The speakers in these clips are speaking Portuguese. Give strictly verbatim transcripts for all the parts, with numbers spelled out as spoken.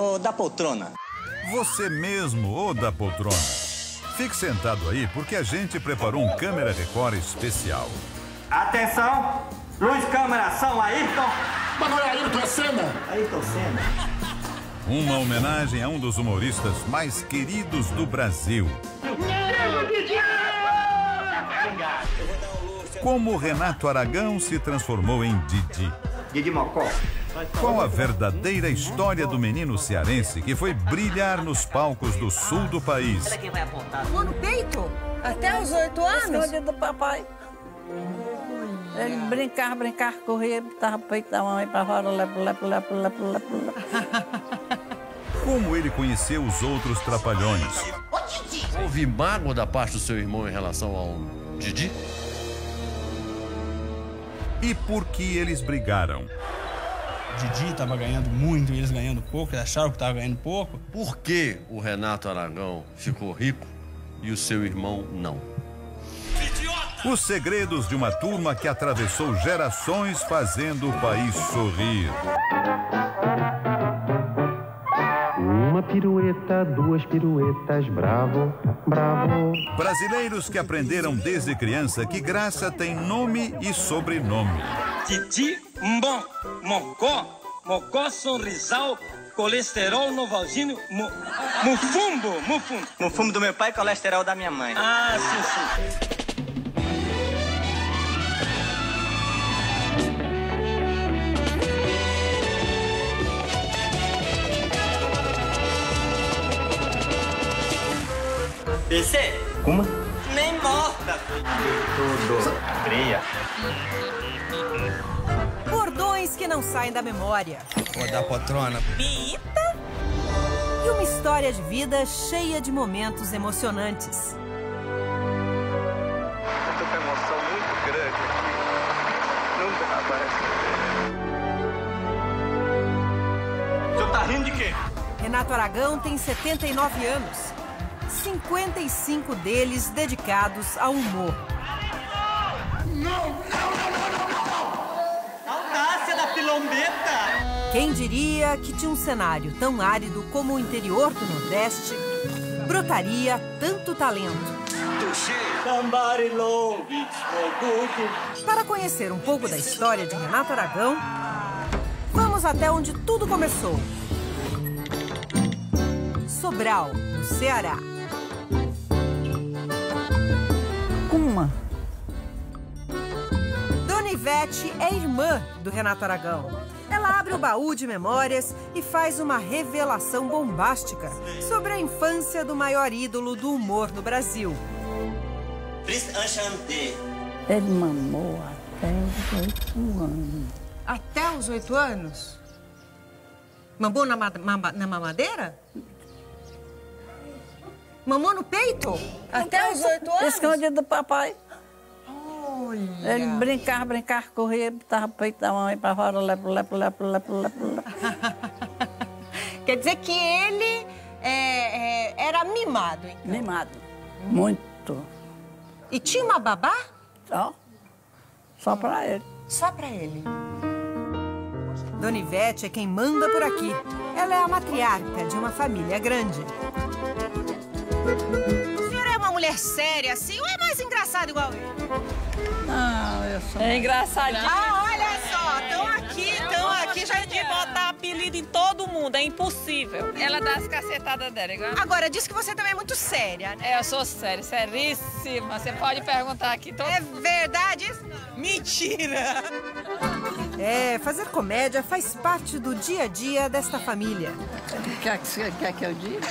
Ô, da poltrona. Você mesmo, ô da poltrona. Fique sentado aí, porque a gente preparou um câmera Record especial. Atenção! Luz, câmera, ação, Ayrton! Mas não é Ayrton, é Senna! Ayrton Senna. Uma homenagem a um dos humoristas mais queridos do Brasil. Como Renato Aragão se transformou em Didi. Didi Mocó. Qual a verdadeira história do menino cearense que foi brilhar nos palcos do sul do país? Mamou no peito? Até os oito anos? Escondido do papai. Ele brincava, brincava, corria, botava o peito da mamãe pra fora, lepo, lepo, lepo, lepo, lepo, lepo. Como ele conheceu os outros trapalhões? Houve mágoa da parte do seu irmão em relação ao Didi? E por que eles brigaram? Didi estava ganhando muito e eles ganhando pouco, eles acharam que estava ganhando pouco. Por que o Renato Aragão ficou rico e o seu irmão não? Os segredos de uma turma que atravessou gerações fazendo o país sorrir. Uma pirueta, duas piruetas, bravo, bravo. Brasileiros que aprenderam desde criança que graça tem nome e sobrenome. Didi, Mbom, Mocó, Mocó, Sorrisal, colesterol, Novalgino, mu, Mufumbo, Mufumbo. Mufumbo do meu pai e colesterol da minha mãe. Ah, sim, sim. P C? Como? Nem morta. Tudo. Fria. Bordões que não saem da memória. Ô, da poltrona. Biita? E uma história de vida cheia de momentos emocionantes. Eu tô com emoção muito grande aqui. Não dá, parece. O senhor tá rindo de quê? Renato Aragão tem setenta e nove anos. cinquenta e cinco deles dedicados ao humor. Não, não, não, não, não, não! Audácia da pilombeta! Quem diria que de um cenário tão árido como o interior do Nordeste brotaria tanto talento? Para conhecer um pouco da história de Renato Aragão, vamos até onde tudo começou. Sobral, no Ceará. Uma. Dona Ivete é irmã do Renato Aragão. Ela abre o baú de memórias e faz uma revelação bombástica sobre a infância do maior ídolo do humor no Brasil. Ele mamou até os oito anos. Até os oito anos? Mamou na, ma ma na mamadeira? Mamou no peito? Até os oito anos? Escondido do papai. Olha. Ele brincava, brincava, corria, botava o peito da mamãe pra fora, lepo, lepo, lepo, lepo, lepo, lepo. Quer dizer que ele é, é, era mimado, então? Mimado. Muito. E tinha uma babá? Só. Só pra ele. Só pra ele. Dona Ivete é quem manda por aqui. Ela é a matriarca de uma família grande. A senhora é uma mulher séria assim ou é mais engraçada igual ele? Não, eu sou... É engraçadinho. Ah, olha só, estão aqui, estão aqui, já de botar apelido em todo mundo, é impossível. Ela dá as cacetadas dela, igual. Agora, diz que você também é muito séria, né? É, eu sou séria, seríssima. Você pode perguntar aqui todo... É verdade isso? Mentira! É, fazer comédia faz parte do dia a dia desta família. Quer que você quer que eu diga?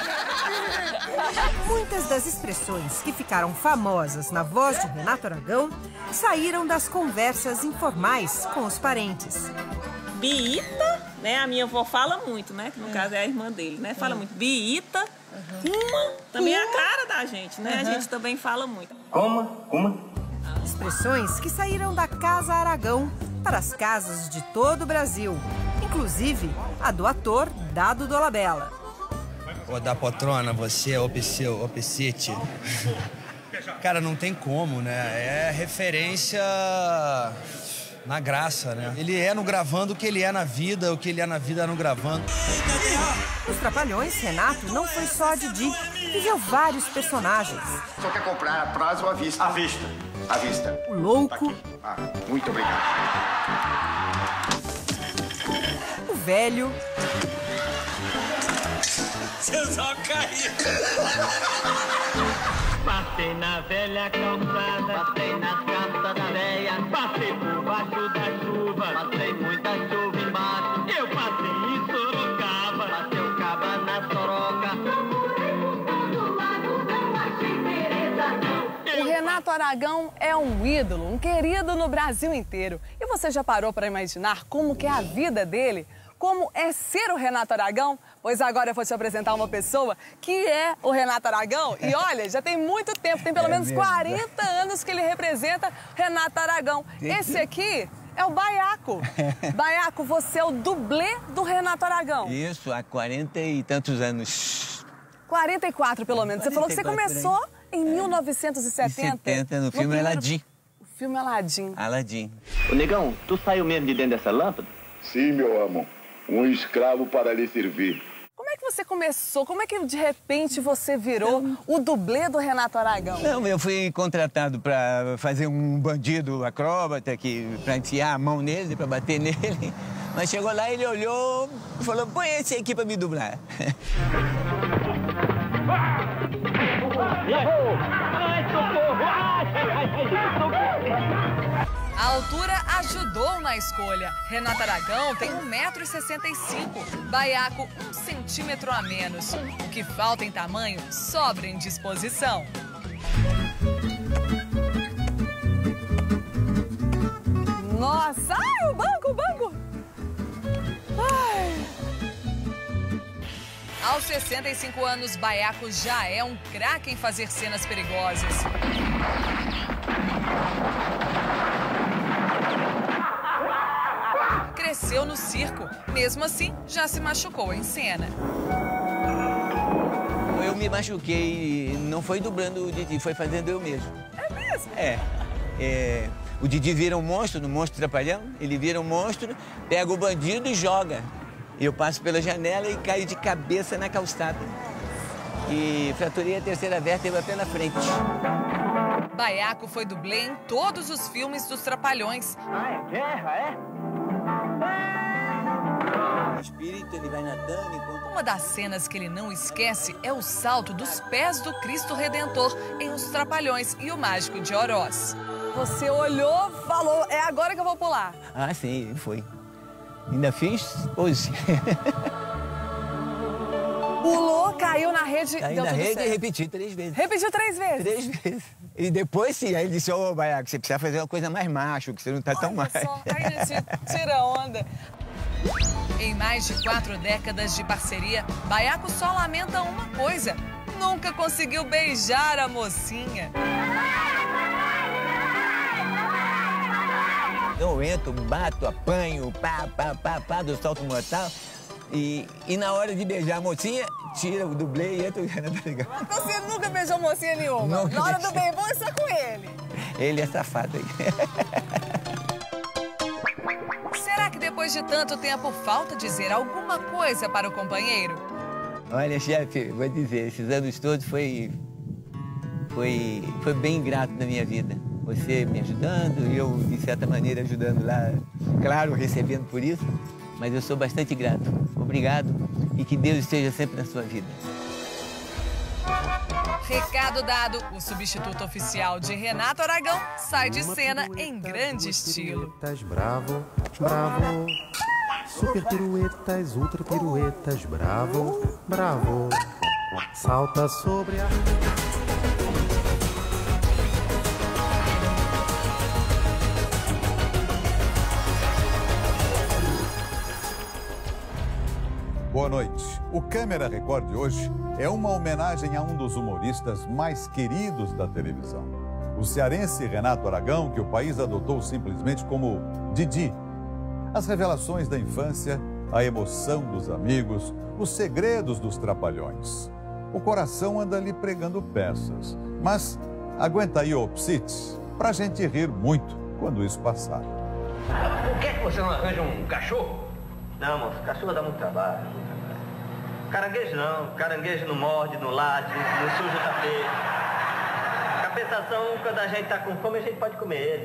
Muitas das expressões que ficaram famosas na voz de Renato Aragão saíram das conversas informais com os parentes. Biita, né? A minha avó fala muito, né? Que no caso é a irmã dele, né? Fala muito. Biita, uma, também é a cara da gente, né? A gente também fala muito. Coma, coma. Expressões que saíram da Casa Aragão para as casas de todo o Brasil, inclusive a do ator Dado Dolabella. Ô, da poltrona, você é opiceu, opicite. Cara, não tem como, né? É referência na graça, né? Ele é no gravando o que ele é na vida, o que ele é na vida no gravando. Nos Trapalhões, Renato não foi só a Didi. Viveu vários personagens. Só quer comprar a prazo ou à vista? À vista. À vista. O louco. Ah, muito obrigado. O velho. Seu só caiu. Passei na velha calçada, passei nas calças da véia, passei por baixo da chuva, passei muita chuva embaixo. Eu passei em Sorocaba, passei o caba na Soroca. O Renato Aragão é um ídolo, um querido no Brasil inteiro. E você já parou para imaginar como que é a vida dele? Como é ser o Renato Aragão? Pois agora eu vou te apresentar uma pessoa que é o Renato Aragão. E olha, já tem muito tempo, tem pelo é menos mesmo. quarenta anos que ele representa Renato Aragão. Esse aqui é o Baiaco. Baiaco, você é o dublê do Renato Aragão. Isso, há quarenta e tantos anos. quarenta e quatro, pelo menos. Você falou que você começou em mil novecentos e setenta. setenta, no filme no Aladim. O filme Aladim. Aladim. Ô, negão, tu saiu mesmo de dentro dessa lâmpada? Sim, meu amo. Um escravo para lhe servir. Como é que você começou? Como é que, de repente, você virou o dublê do Renato Aragão? Não, eu fui contratado para fazer um bandido acróbata, para enfiar a mão nele, para bater nele. Mas chegou lá, ele olhou e falou, põe esse aqui para me dublar. A altura ajudou na escolha. Renato Aragão tem um metro e sessenta e cinco, Baiaco um centímetro a menos. O que falta em tamanho sobra em disposição. Nossa! Ai, o banco, o banco! Ai. Aos sessenta e cinco anos, Baiaco já é um craque em fazer cenas perigosas. Cresceu no circo, mesmo assim, já se machucou em cena. Eu me machuquei, não foi dublando o Didi, foi fazendo eu mesmo. É mesmo? É. é o Didi vira um monstro, no Monstro Trapalhão, ele vira um monstro, pega o bandido e joga. Eu passo pela janela e caio de cabeça na calçada. E fraturei a terceira vértebra pela frente. Baiaco foi dublê em todos os filmes dos Trapalhões. Ah, é guerra, é? O espírito, ele vai nadando enquanto... Uma das cenas que ele não esquece é o salto dos pés do Cristo Redentor em Os Trapalhões e o Mágico de Oroz. Você olhou, falou, é agora que eu vou pular. Ah, sim, foi. Ainda fiz pose. Pulou, caiu na rede, caiu deu na tudo rede certo. E repeti três vezes. Repetiu três vezes? Três vezes. E depois sim, aí ele disse, ô, oh, Baiaco, você precisa fazer uma coisa mais macho, que você não tá tão mais. Só, ai, gente, tira onda. Em mais de quatro décadas de parceria, Baiaco só lamenta uma coisa: nunca conseguiu beijar a mocinha. Eu entro, bato, apanho, pá, pá, pá, pá, do salto mortal. E, e na hora de beijar a mocinha, tira o dublê e entra o Renato Aragão. Então você nunca beijou mocinha nenhuma? Nunca na hora deixei. do bem bom é só com ele. Ele é safado aí. Será que depois de tanto tempo falta dizer alguma coisa para o companheiro? Olha, chefe, vou dizer, esses anos todos foi, foi, foi bem grato na minha vida. Você me ajudando e eu, de certa maneira, ajudando lá. Claro, recebendo por isso, mas eu sou bastante grato. Obrigado e que Deus esteja sempre na sua vida. Recado dado, o substituto oficial de Renato Aragão sai de cena em grande estilo. Bravo, bravo. Super piruetas, ultra piruetas, bravo, bravo. Salta sobre a... Boa noite. O Câmera Record de hoje é uma homenagem a um dos humoristas mais queridos da televisão. O cearense Renato Aragão, que o país adotou simplesmente como Didi. As revelações da infância, a emoção dos amigos, os segredos dos Trapalhões. O coração anda ali pregando peças. Mas aguenta aí, ô Psites, pra gente rir muito quando isso passar. Por que, que você não arranja um cachorro? Não, moço, cachorro dá muito trabalho. Caranguejo não, caranguejo não morde, não late, não suja o tapete. Compensação, quando a gente tá com fome, a gente pode comer ele.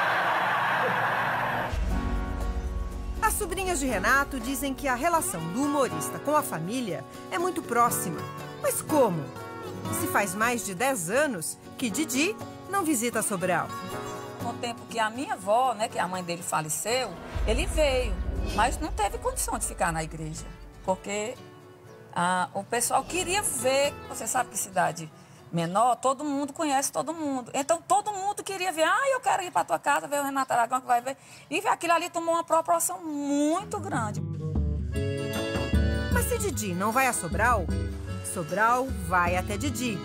As sobrinhas de Renato dizem que a relação do humorista com a família é muito próxima. Mas como? Se faz mais de dez anos que Didi não visita Sobral. No tempo que a minha avó, né, que a mãe dele faleceu, ele veio, mas não teve condição de ficar na igreja, porque ah, o pessoal queria ver. Você sabe que cidade menor, todo mundo conhece todo mundo. Então todo mundo queria ver, ah, eu quero ir para tua casa, ver o Renato Aragão que vai ver. E aquilo ali tomou uma proporção muito grande. Mas se Didi não vai a Sobral, Sobral vai até Didi.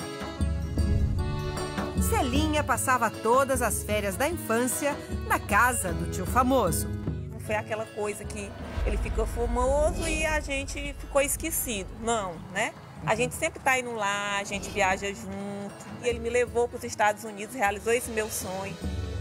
Celinha passava todas as férias da infância na casa do tio famoso. Não foi aquela coisa que ele ficou famoso e a gente ficou esquecido. Não, né? A gente sempre tá indo lá, a gente viaja junto. E ele me levou para os Estados Unidos, realizou esse meu sonho.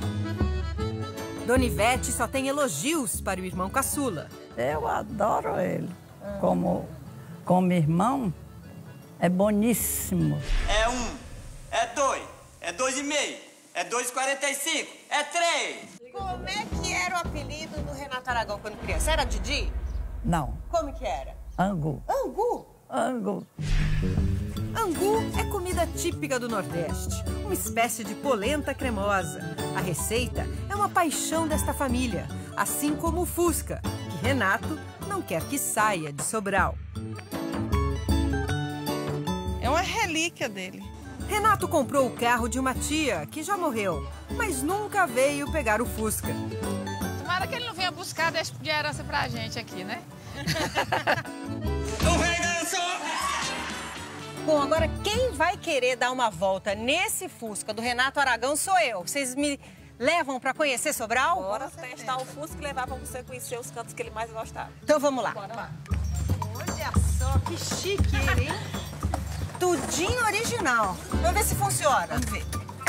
Dona Ivete só tem elogios para o irmão caçula. Eu adoro ele. Como, como irmão, é boníssimo. É um, é dois, é dois e meio, é dois e quarenta e cinco, é três. Como é que era o apelido do Renato Aragão quando criança? Era Didi? Não. Como que era? Angu. Angu? Angu. Angu é comida típica do Nordeste, uma espécie de polenta cremosa. A receita é uma paixão desta família, assim como o Fusca, que Renato não quer que saia de Sobral. É uma relíquia dele. Renato comprou o carro de uma tia que já morreu, mas nunca veio pegar o Fusca. Tomara que ele não venha buscar de herança pra gente aqui, né? Bom, agora quem vai querer dar uma volta nesse Fusca do Renato Aragão sou eu. Vocês me levam para conhecer Sobral? Bora testar o Fusca e levar para você conhecer os cantos que ele mais gostava. Então vamos lá. Bora lá. Olha só que chique ele, hein? Tudinho original. Vamos ver se funciona. Vamos ver.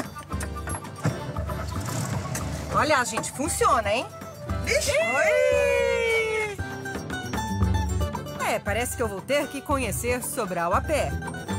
Olha, gente, funciona, hein? Vixe! Oi! É, parece que eu vou ter que conhecer Sobral a pé.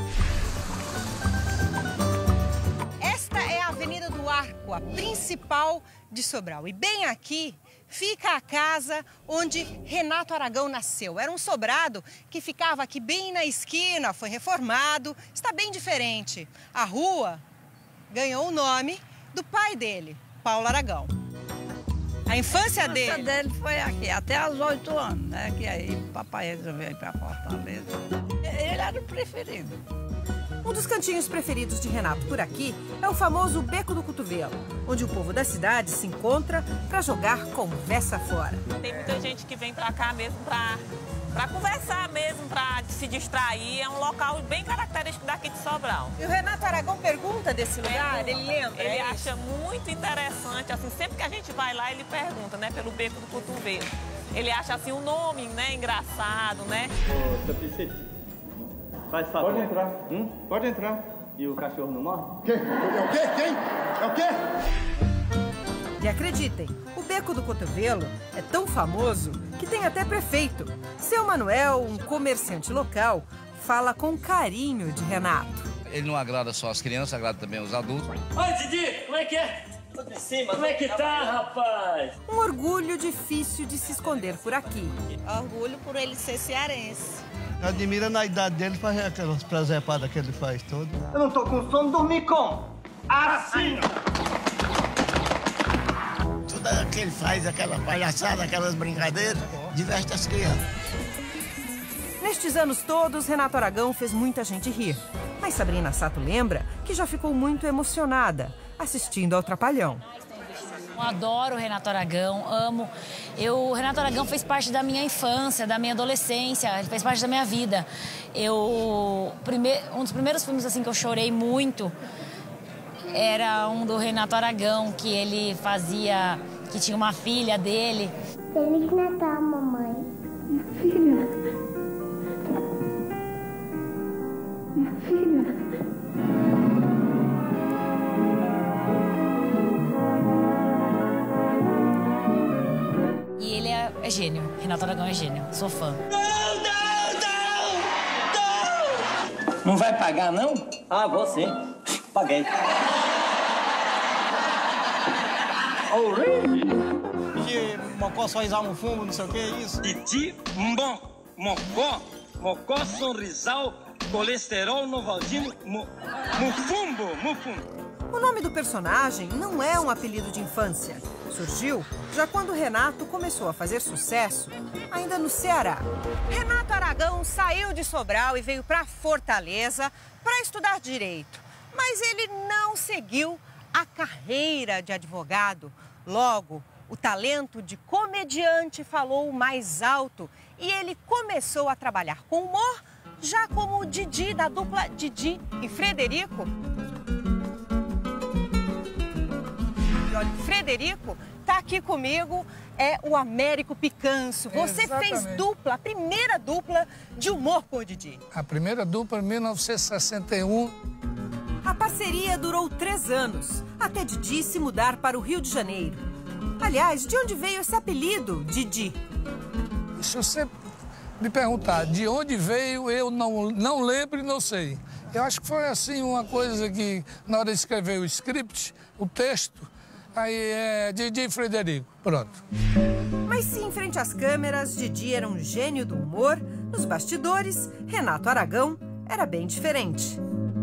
Esta é a Avenida do Arco, a principal de Sobral. E bem aqui fica a casa onde Renato Aragão nasceu. Era um sobrado que ficava aqui bem na esquina, foi reformado, está bem diferente. A rua ganhou o nome do pai dele, Paulo Aragão. A infância dele... A infância dele foi aqui, até aos oito anos, né? Que aí o papai resolveu ir para Fortaleza. Ele era o preferido. Um dos cantinhos preferidos de Renato por aqui é o famoso Beco do Cotovelo, onde o povo da cidade se encontra para jogar conversa fora. Tem muita gente que vem para cá mesmo para para conversar mesmo, para se distrair. É um local bem característico daqui de Sobral. E o Renato Aragão pergunta desse lugar? Pergunta. Ele lembra? Ele é acha muito interessante, assim, sempre que a gente vai lá, ele pergunta, né, pelo Beco do Cotovelo. Ele acha, assim, o nome, né, engraçado, né? Ô, seu Picete, faz favor. Pode entrar. Hum? Pode entrar. E o cachorro não morre? Quem? É o quê? Quem? É o quê? E acreditem, o Beco do Cotovelo é tão famoso que tem até prefeito. Seu Manuel, um comerciante local, fala com carinho de Renato. Ele não agrada só as crianças, agrada também os adultos. Oi, Didi, como é que é? Tô de cima. Como é que tá, rapaz? Um orgulho difícil de se esconder por aqui. Orgulho por ele ser cearense. Admira na idade dele fazer aquelas presepadas que ele faz todo. Eu não tô com sono, dormir como? Assim! Tudo que ele faz, aquela palhaçada, aquelas brincadeiras, diverte as crianças. Nestes anos todos, Renato Aragão fez muita gente rir. Mas Sabrina Sato lembra que já ficou muito emocionada assistindo ao Trapalhão. Eu adoro o Renato Aragão, amo. Eu, o Renato Aragão fez parte da minha infância, da minha adolescência, ele fez parte da minha vida. Eu, prime, um dos primeiros filmes assim que eu chorei muito era um do Renato Aragão, que ele fazia, que tinha uma filha dele. Feliz Natal, mamãe. Minha filha. Minha filha. é gênio. Renato Aragão é gênio. Sou fã. Não, não, não, não! Não vai pagar, não? Ah, vou sim. Paguei. Oh, really? Que Mocó só exala um fumo, não sei o que, é isso? Titi, mbom, mocó, mocó, sorrisal, colesterol, novalgino, mu, mufumbo, mufumbo. O nome do personagem não é um apelido de infância. Surgiu já quando Renato começou a fazer sucesso, ainda no Ceará. Renato Aragão saiu de Sobral e veio para Fortaleza para estudar direito. Mas ele não seguiu a carreira de advogado. Logo, o talento de comediante falou mais alto e ele começou a trabalhar com humor, já como o Didi da dupla Didi e Frederico. E olha, o Frederico tá aqui comigo, é o Américo Picanço. Você Exatamente. fez dupla, a primeira dupla de humor com o Didi. A primeira dupla em mil novecentos e sessenta e um. A parceria durou três anos, até Didi se mudar para o Rio de Janeiro. Aliás, de onde veio esse apelido, Didi? Se você me perguntar de onde veio, eu não, não lembro e não sei. Eu acho que foi assim uma coisa que, na hora de escrever o script, o texto, aí é Didi Frederico, pronto. Mas se em frente às câmeras Didi era um gênio do humor, nos bastidores, Renato Aragão era bem diferente.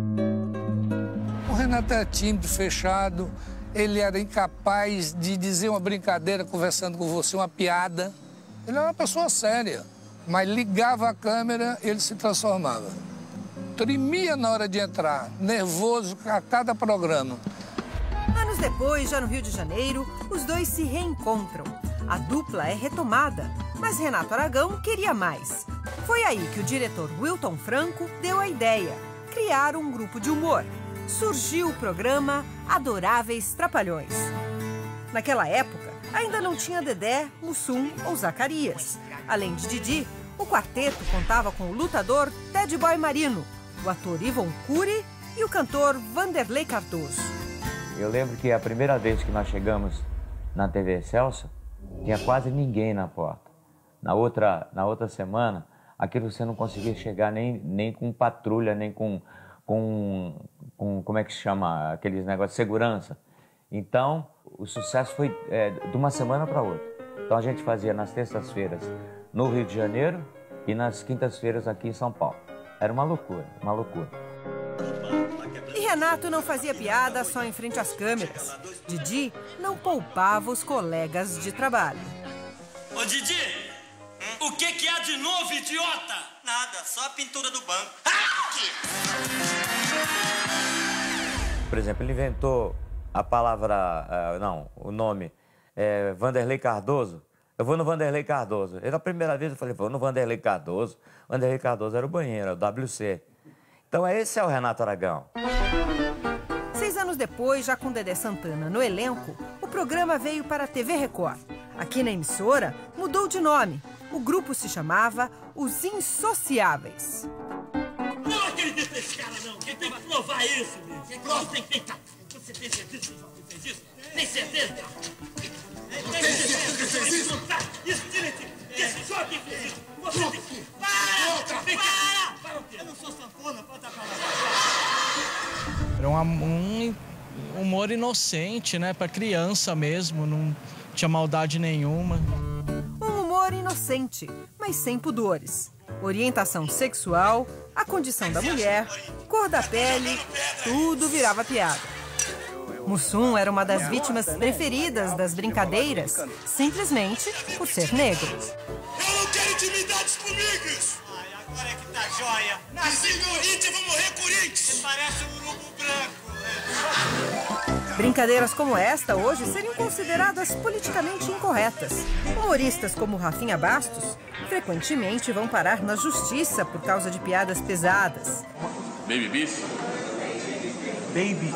O Renato era tímido, fechado, ele era incapaz de dizer uma brincadeira conversando com você, uma piada. Ele era uma pessoa séria, mas ligava a câmera, ele se transformava. Tremia na hora de entrar, nervoso a cada programa. Anos depois, já no Rio de Janeiro, os dois se reencontram. A dupla é retomada, mas Renato Aragão queria mais. Foi aí que o diretor Wilton Franco deu a ideia, criar um grupo de humor. Surgiu o programa Adoráveis Trapalhões. Naquela época, ainda não tinha Dedé, Mussum ou Zacarias. Além de Didi, o quarteto contava com o lutador Ted Boy Marino, o ator Ivon Cury e o cantor Vanderlei Cardoso. Eu lembro que a primeira vez que nós chegamos na T V Excelsior, tinha quase ninguém na porta. Na outra, na outra semana, aquilo você não conseguia chegar nem, nem com patrulha, nem com, com, com, como é que se chama, aqueles negócios de segurança. Então, o sucesso foi é, de uma semana para outra. Então a gente fazia nas terças-feiras no Rio de Janeiro e nas quintas-feiras aqui em São Paulo. Era uma loucura, uma loucura. E Renato não fazia piada só em frente às câmeras. Didi não poupava os colegas de trabalho. Ô, Didi, hum? o que que há de novo, idiota? Nada, só a pintura do banco. Por exemplo, ele inventou a palavra, uh, não, o nome, é, Vanderlei Cardoso. Eu vou no Vanderlei Cardoso. E na primeira vez eu falei, vou no Vanderlei Cardoso. Vanderlei Cardoso era o banheiro, era o W C. Então esse é o Renato Aragão. Seis anos depois, já com Dedé Santana no elenco, o programa veio para a T V Record. Aqui na emissora, mudou de nome. O grupo se chamava Os Insociáveis. Não acredito nesse cara, não. Quem tem que provar isso, bicho? Prova tem que tentar. Você tem certeza que fez isso? Tem certeza? Tem certeza que fez isso? Isso, tira esse. Esse jovem fez isso. Você tem que... Para! Para! Para o quê? Eu não sou sanfona, pode falar. Era um, um humor inocente, né? Pra criança mesmo, não tinha maldade nenhuma. Um humor inocente, mas sem pudores. Orientação sexual, a condição da mulher, cor da pele, tudo virava piada. Mussum era uma das vítimas preferidas das brincadeiras, simplesmente por ser negro. Eu não quero intimidades comigo! Ai, agora é que tá joia. Nasci no Corinthians, vou morrer Corinthians! Você parece um urubu branco. Brincadeiras como esta hoje seriam consideradas politicamente incorretas. Humoristas como Rafinha Bastos frequentemente vão parar na justiça por causa de piadas pesadas. Baby beef? Baby?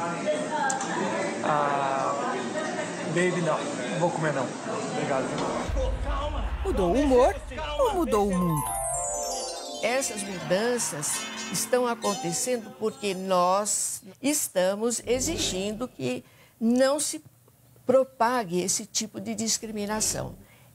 Ah... Baby não, não vou comer não. Obrigado. Mudou o humor ou mudou o mundo? Essas mudanças estão acontecendo porque nós estamos exigindo que não se propague esse tipo de discriminação.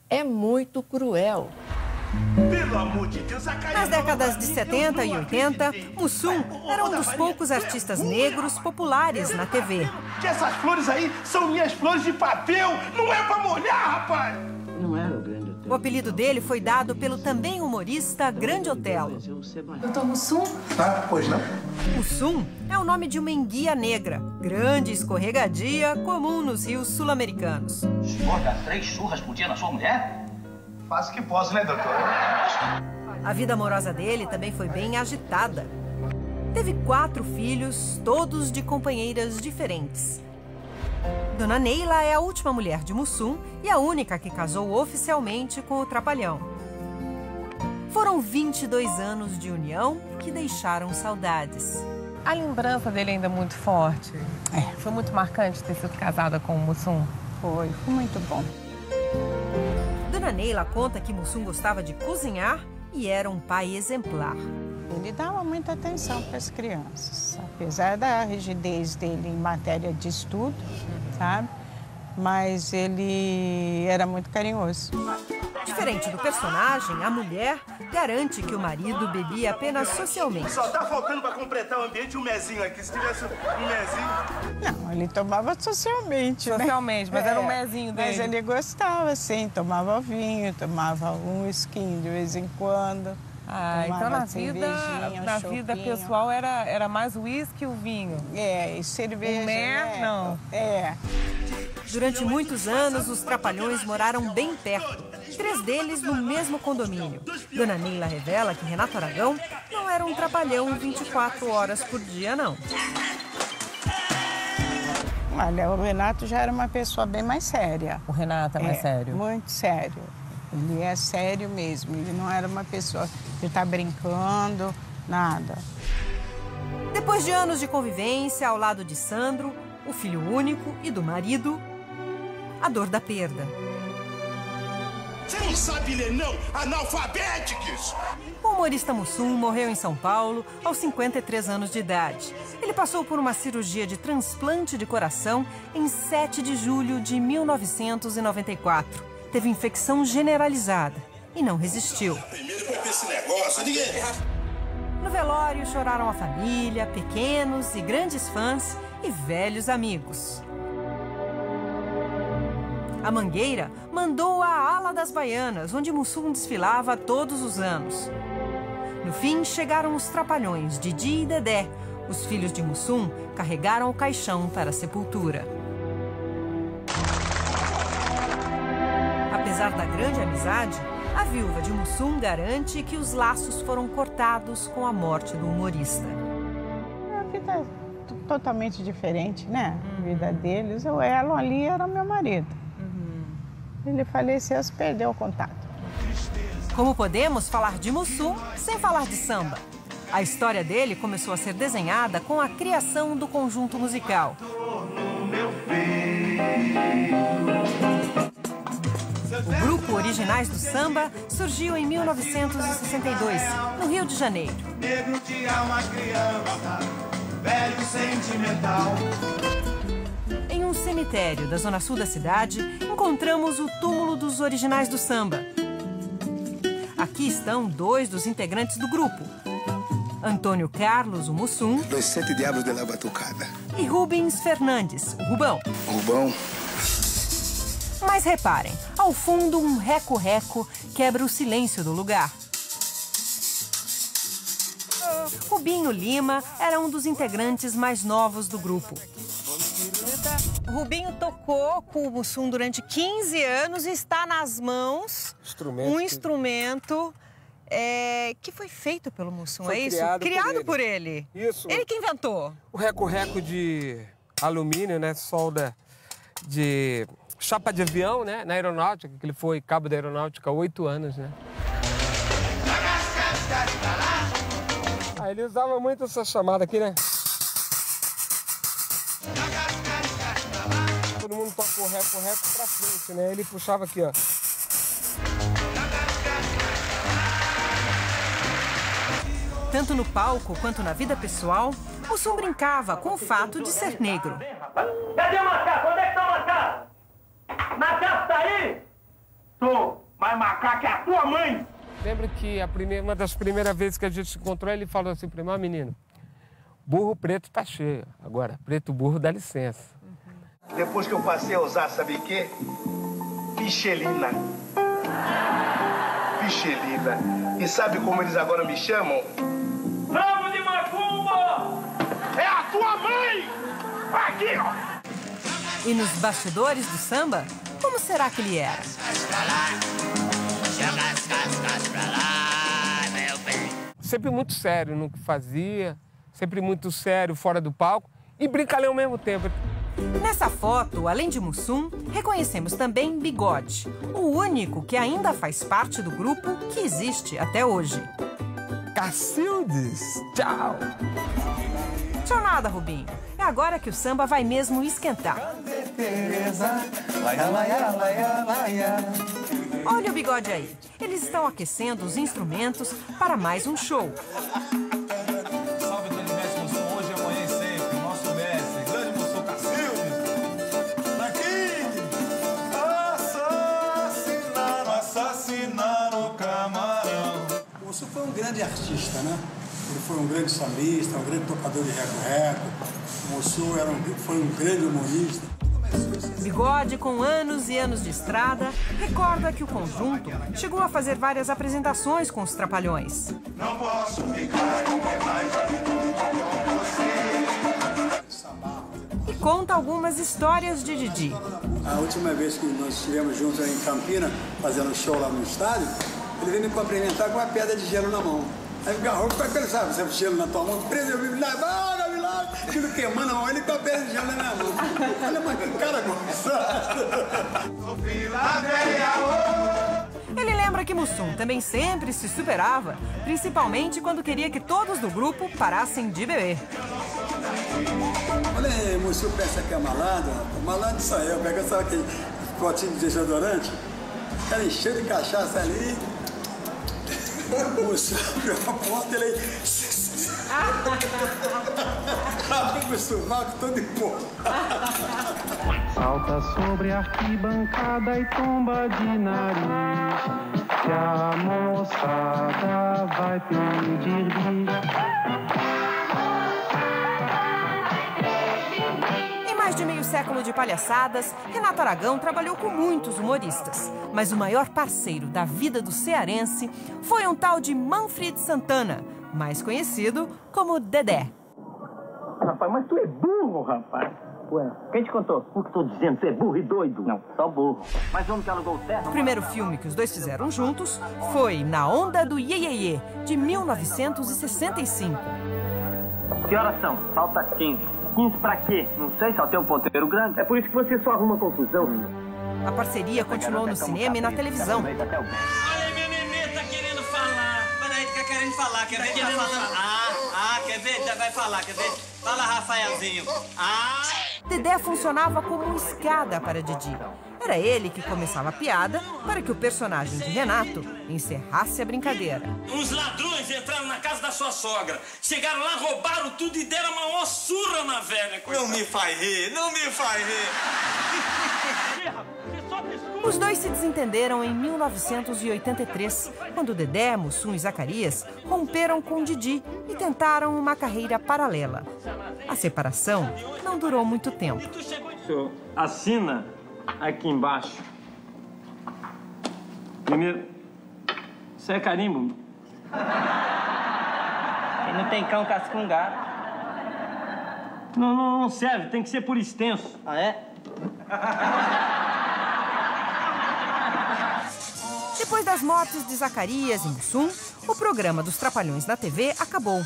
é muito cruel. Pelo amor de Deus, a Nas décadas de setenta e oitenta, Mussum era um dos poucos artistas negros populares na T V. Que essas flores aí são minhas flores de papel, não é pra molhar, rapaz! Não era o Grande Otelo. O apelido dele foi dado pelo também humorista Grande Otelo. Doutor Mussum? Ah, pois não. Mussum é o nome de uma enguia negra, grande escorregadia, comum nos rios sul-americanos. O senhor dá três churras por dia na sua mulher? Faço o que posso, né, doutor? A vida amorosa dele também foi bem agitada. Teve quatro filhos, todos de companheiras diferentes. Dona Neila é a última mulher de Mussum e a única que casou oficialmente com o Trapalhão. Foram vinte e dois anos de união que deixaram saudades. A lembrança dele ainda é muito forte. É. Foi muito marcante ter sido casada com o Mussum. Foi, foi muito bom. Dona Neila conta que Mussum gostava de cozinhar e era um pai exemplar. Ele dava muita atenção para as crianças, apesar da rigidez dele em matéria de estudo, sabe? Mas ele era muito carinhoso. Diferente do personagem, a mulher garante que o marido bebia apenas socialmente. Só tá faltando para completar o ambiente um mezinho aqui. Se tivesse um mezinho... Não, ele tomava socialmente, né? Socialmente, mas é, era um mezinho dele. Mas ele gostava, sim. Tomava vinho, tomava um esquinho de vez em quando. Ah, então na vida, na vida pessoal era, era mais o uísque e o vinho. É, e cerveja, o mer, né? Não. É. Durante muitos anos, os Trapalhões moraram bem perto. Três deles no mesmo condomínio. Dona Neila revela que Renato Aragão não era um trapalhão vinte e quatro horas por dia, não. Olha, o Renato já era uma pessoa bem mais séria. O Renato é mais é, sério? Muito sério. Ele é sério mesmo. Ele não era uma pessoa que está brincando, nada. Depois de anos de convivência ao lado de Sandro, o filho único, e do marido, a dor da perda. Você não sabe ler, não? Analfabéticos! O humorista Mussum morreu em São Paulo aos cinquenta e três anos de idade. Ele passou por uma cirurgia de transplante de coração em sete de julho de mil novecentos e noventa e quatro. Teve infecção generalizada e não resistiu. Primeiro foi pra esse negócio, ninguém... No velório choraram a família, pequenos e grandes fãs e velhos amigos. A Mangueira mandou a Ala das Baianas, onde Mussum desfilava todos os anos. No fim, chegaram os Trapalhões, Didi e Dedé. Os filhos de Mussum carregaram o caixão para a sepultura. Apesar da grande amizade, a viúva de Mussum garante que os laços foram cortados com a morte do humorista. A vida é totalmente diferente, né? A vida deles, o Elon ali era meu marido. Ele faleceu, se perdeu o contato. Como podemos falar de Mussum sem falar de samba? A história dele começou a ser desenhada com a criação do conjunto musical. O grupo Originais do Samba surgiu em mil novecentos e sessenta e dois, no Rio de Janeiro. Negro de alma criança, velho sentimental. Em um cemitério da zona sul da cidade, encontramos o túmulo dos Originais do Samba. Aqui estão dois dos integrantes do grupo. Antônio Carlos, o Mussum. Dos sete diabos de la batucada. E Rubens Fernandes, o Rubão. Rubão. Mas reparem, ao fundo um reco-reco quebra o silêncio do lugar. Rubinho Lima era um dos integrantes mais novos do grupo. Rubinho tocou com o Mussum durante quinze anos e está nas mãos instrumento um instrumento é, que foi feito pelo Mussum, foi é isso? Criado, criado por ele. Por ele. Isso. Ele que inventou. O reco-reco de alumínio, né? Solda de chapa de avião, né? Na aeronáutica, que ele foi cabo da aeronáutica há oito anos, né? Ah, ele usava muito essa chamada aqui, né? Todo mundo toca o reco, o reco pra frente, né? Ele puxava aqui, ó. Tanto no palco quanto na vida pessoal, Mussum brincava com o fato de ser negro. Cadê o macaco? Onde é que tá o macaco? Macaco tá aí? Sou, mas macaco é a tua mãe! Lembro que a primeira, uma das primeiras vezes que a gente se encontrou, ele falou assim para mim, menino, burro preto tá cheio, agora preto burro dá licença. Depois que eu passei a usar, sabe o quê? Michelina. Michelina. E sabe como eles agora me chamam? Bravo de macumba! É a tua mãe! Aqui, ó! E nos bastidores do samba, como será que ele era? Sempre muito sério no que fazia, sempre muito sério fora do palco e brincalhão ao mesmo tempo. Nessa foto, além de Mussum, reconhecemos também Bigode, o único que ainda faz parte do grupo que existe até hoje. Cacildes, tchau! Tchau nada, Rubinho. É agora que o samba vai mesmo esquentar. Olha o Bigode aí. Eles estão aquecendo os instrumentos para mais um show. Salve grande mestre Mussum, hoje, amanhã e sempre. Nosso mestre, grande Mussum Cacildes. Daqui! Assassinaram, assassinaram o camarão. O Mussum foi um grande artista, né? Ele foi um grande sambista, um grande tocador de reco-reco. O Mussum era um, foi um grande humorista. Bigode, com anos e anos de estrada, recorda que o conjunto chegou a fazer várias apresentações com os Trapalhões. Não posso ficar E conta algumas histórias de Didi. A última vez que nós estivemos juntos em Campinas, fazendo show lá no estádio, ele veio me cumprimentar com uma pedra de gelo na mão. Aí o garrou, como é que ele sabe? Você gelo na tua mão, preso, eu me lá, vai, me lá, aquilo queimando a mão, ele com a pedra de gelo na minha mão. Olha, mas que cara gostoso. Ele lembra que Mussum também sempre se superava, principalmente quando queria que todos do grupo parassem de beber. Olha aí, Mussum pensa que é malandro, malandro só eu, pega só aquele potinho de desodorante, o cara encheu de cachaça ali. Mussum abriu a porta, ele aí... o sovaco todo empurrado. Salta sobre a arquibancada e tomba de nariz, que a moçada vai pedir bis. Mais de meio século de palhaçadas, Renato Aragão trabalhou com muitos humoristas. Mas o maior parceiro da vida do cearense foi um tal de Manfred Santana, mais conhecido como Dedé. Rapaz, mas tu é burro, rapaz. Ué, quem te contou? O que tô dizendo? Você é burro e doido? Não, só burro. Mas vamos que alugou o terno? O primeiro filme que os dois fizeram juntos foi Na Onda do Iê Iê Iê, de mil novecentos e sessenta e cinco. Que horas são? Falta quinze. quinze pra quê? Não sei, só tem um ponteiro grande. É por isso que você só arruma confusão. A parceria continuou no cinema e na televisão. Olha, minha nenê tá querendo falar. Peraí, tá querendo falar. Quer ver? Tá falando. Ah, ah, quer ver? Vai falar, quer ver? Fala, Rafaelzinho. Ah! Dedé funcionava como escada para Didi. Era ele que começava a piada para que o personagem de Renato encerrasse a brincadeira. Uns ladrões entraram na casa da sua sogra. Chegaram lá, roubaram tudo e deram uma maior surra na velha. Não me faz rir, não me faz rir. Os dois se desentenderam em mil novecentos e oitenta e três, quando Dedé, Mussum e Zacarias romperam com Didi e tentaram uma carreira paralela. A separação não durou muito tempo. O senhor assina aqui embaixo. Primeiro, isso é carimbo. Quem não tem cão, casca um gato. Não, não, não serve, tem que ser por extenso. Ah, é? Depois das mortes de Zacarias e Mussum, o programa dos Trapalhões na T V acabou.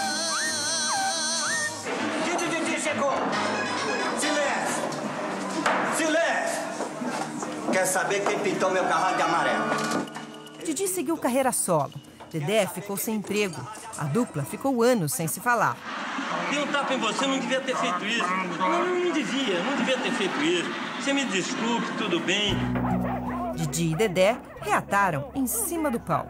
Didi, Didi, chegou! Silêncio! Silêncio! Quer saber quem pintou meu carro de amarelo? Didi seguiu carreira solo. Dedé ficou sem emprego. A dupla ficou anos sem se falar. Dei um tapa em você, não devia ter feito isso. Não, não devia, não devia ter feito isso. Você me desculpe, tudo bem. Didi e Dedé reataram em cima do palco.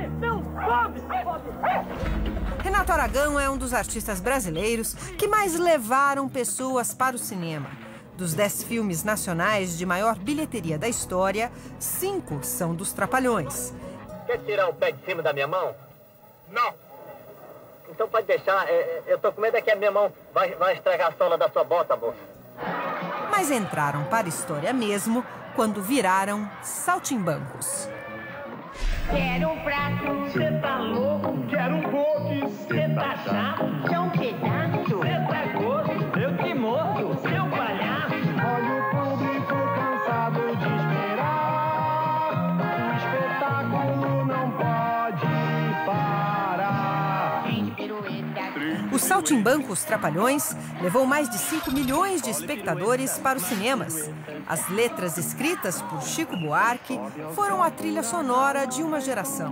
Renato Aragão é um dos artistas brasileiros que mais levaram pessoas para o cinema. Dos dez filmes nacionais de maior bilheteria da história, cinco são dos Trapalhões. Quer tirar o pé de cima da minha mão? Não. Então pode deixar. Eu tô com medo é que a minha mão vai, vai estragar a sola da sua bota, moça. Mas entraram para a história mesmo quando viraram saltimbancos. Quero um prato, cê tá louco. Quero um pouco, cê tá chato. Quer um pedaço, cê tá gordo. Eu que morro, seu palhaço. Olha o público cansado de esperar. O espetáculo não pode parar. O Saltimbancos Trapalhões levou mais de cinco milhões de espectadores para os cinemas. As letras escritas por Chico Buarque foram a trilha sonora de uma geração.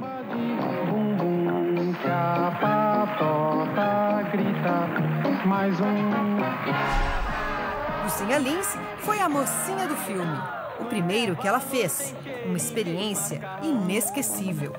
Mais um. Lucinha Lins foi a mocinha do filme, o primeiro que ela fez, uma experiência inesquecível.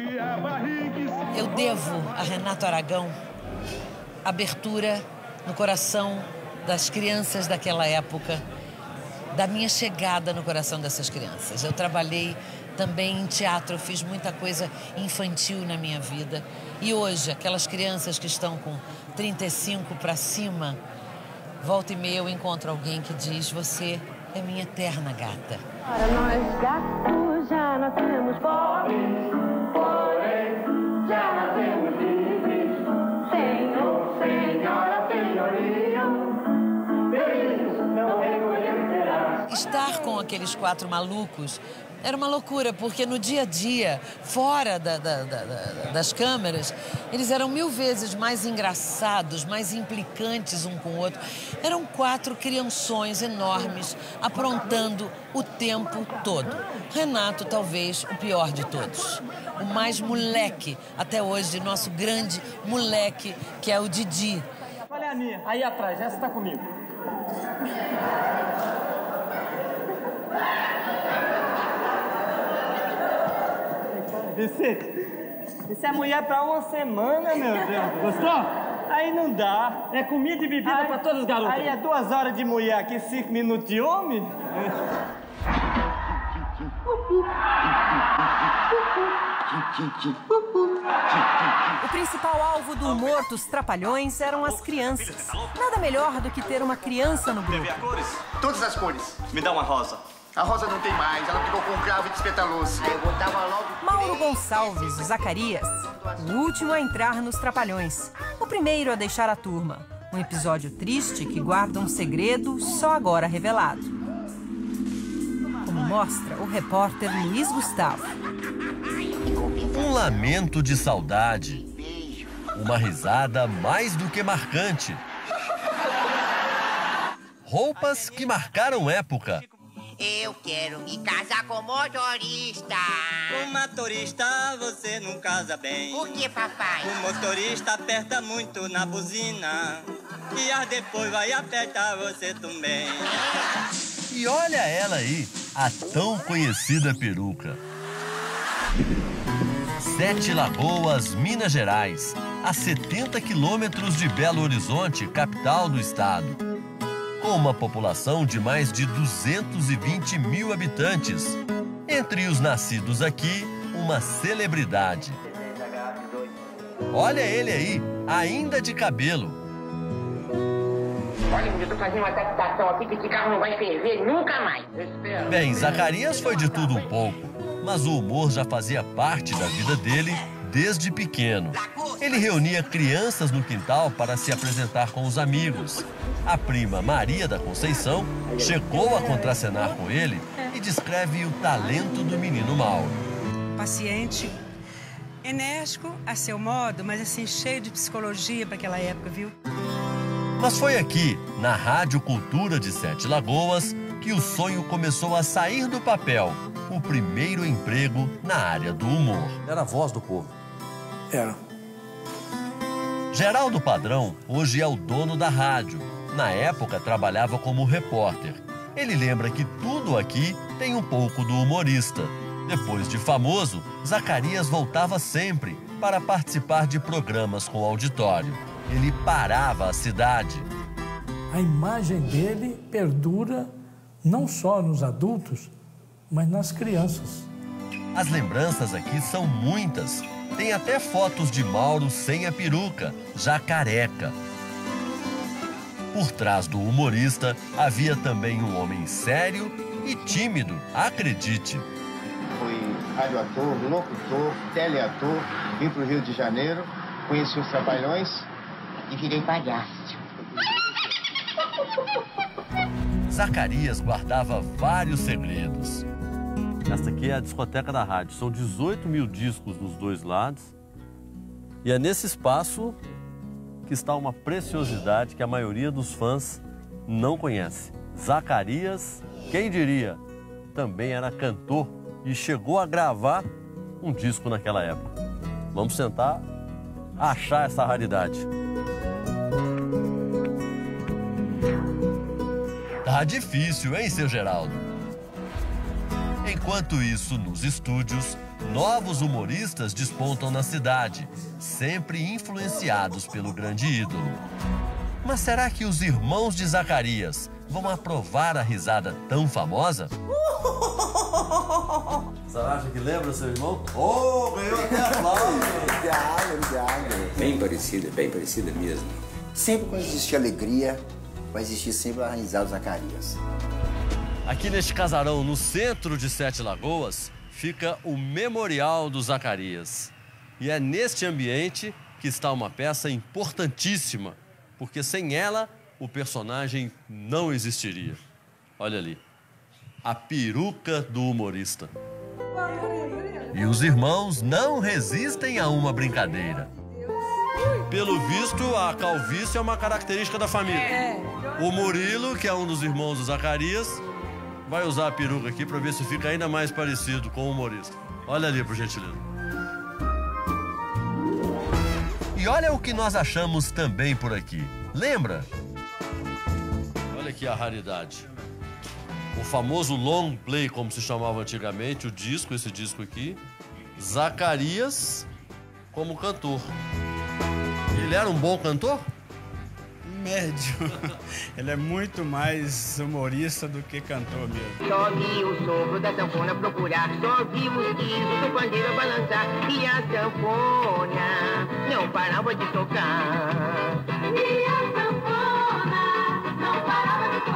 Eu devo a Renato Aragão abertura no coração das crianças daquela época, da minha chegada no coração dessas crianças. Eu trabalhei também em teatro, eu fiz muita coisa infantil na minha vida. E hoje, aquelas crianças que estão com trinta e cinco para cima, volta e meia eu encontro alguém que diz: você é minha eterna gata. Para nós gatos já nascemos pobres, porém já nascemos livres. Senhor, senhora, senhorio, felizes não reconhecerás. Estar com aqueles quatro malucos era uma loucura, porque no dia a dia, fora da, da, da, das câmeras, eles eram mil vezes mais engraçados, mais implicantes um com o outro. Eram quatro crianções enormes, aprontando o tempo todo. Renato, talvez, o pior de todos. O mais moleque, até hoje, nosso grande moleque, que é o Didi. Olha a minha, aí atrás, essa tá comigo. Vicente, isso é mulher pra uma semana, meu Deus. Gostou? Aí não dá. É comida e bebida pra todos os garotos. Aí é duas horas de mulher aqui, cinco minutos de homem. O principal alvo do humor dos Trapalhões eram as crianças. Nada melhor do que ter uma criança no grupo. Quer ver a cores? Todas as cores. Me dá uma rosa. A rosa não tem mais, ela ficou com um cravo e despetalou-se. Eu botava logo... Mauro Gonçalves, o Zacarias, o último a entrar nos Trapalhões. O primeiro a deixar a turma. Um episódio triste que guarda um segredo só agora revelado. Como mostra o repórter Luiz Gustavo. Um lamento de saudade. Uma risada mais do que marcante. Roupas que marcaram época. Eu quero me casar com motorista. Com motorista você não casa bem. Por que, papai? O motorista aperta muito na buzina e a depois vai apertar você também. E olha ela aí, a tão conhecida peruca. Sete Lagoas, Minas Gerais, a setenta quilômetros de Belo Horizonte, capital do estado. Com uma população de mais de duzentos e vinte mil habitantes. Entre os nascidos aqui, uma celebridade. Olha ele aí, ainda de cabelo. Olha, eu tô fazendo uma adaptação aqui que esse carro não vai ferver nunca mais. Bem, Zacarias foi de tudo um pouco, mas o humor já fazia parte da vida dele desde pequeno. Ele reunia crianças no quintal para se apresentar com os amigos. A prima Maria da Conceição chegou a contracenar com ele e descreve o talento do menino Mauro. Paciente, enérgico a seu modo, mas assim cheio de psicologia para aquela época, viu? Mas foi aqui, na Rádio Cultura de Sete Lagoas, que o sonho começou a sair do papel. O primeiro emprego na área do humor. Era a voz do povo. Era. Geraldo Padrão hoje é o dono da rádio. Na época, trabalhava como repórter. Ele lembra que tudo aqui tem um pouco do humorista. Depois de famoso, Zacarias voltava sempre para participar de programas com auditório. Ele parava a cidade. A imagem dele perdura não só nos adultos, mas nas crianças. As lembranças aqui são muitas. Tem até fotos de Mauro sem a peruca, já careca. Por trás do humorista, havia também um homem sério e tímido, acredite. Fui radioator, locutor, teleator, vim para o Rio de Janeiro, conheci os Trapalhões e virei palhaço. Zacarias guardava vários segredos. Essa aqui é a discoteca da rádio. São dezoito mil discos dos dois lados. E é nesse espaço que está uma preciosidade que a maioria dos fãs não conhece. Zacarias, quem diria, também era cantor e chegou a gravar um disco naquela época. Vamos tentar achar essa raridade. Tá difícil, hein, seu Geraldo? Enquanto isso, nos estúdios, novos humoristas despontam na cidade, sempre influenciados pelo grande ídolo. Mas será que os irmãos de Zacarias vão aprovar a risada tão famosa? Você acha que lembra seu irmão? Oh, ganhou até aplauso! Bem parecida, bem parecida mesmo. Sempre quando existir alegria, vai existir sempre a risada do Zacarias. Aqui neste casarão, no centro de Sete Lagoas, fica o Memorial do Zacarias. E é neste ambiente que está uma peça importantíssima, porque sem ela, o personagem não existiria. Olha ali, a peruca do humorista. E os irmãos não resistem a uma brincadeira. Pelo visto, a calvície é uma característica da família. O Murilo, que é um dos irmãos do Zacarias, vai usar a peruca aqui para ver se fica ainda mais parecido com o humorista. Olha ali, por gentileza. E olha o que nós achamos também por aqui. Lembra? Olha aqui a raridade. O famoso long play, como se chamava antigamente, o disco, esse disco aqui. Zacarias como cantor. Ele era um bom cantor? Médio. Ele é muito mais humorista do que cantor mesmo. Só vi o sopro da sanfona procurar, só vi os guizos do pandeiro balançar, e a sanfona não parava de tocar. E a sanfona não parava de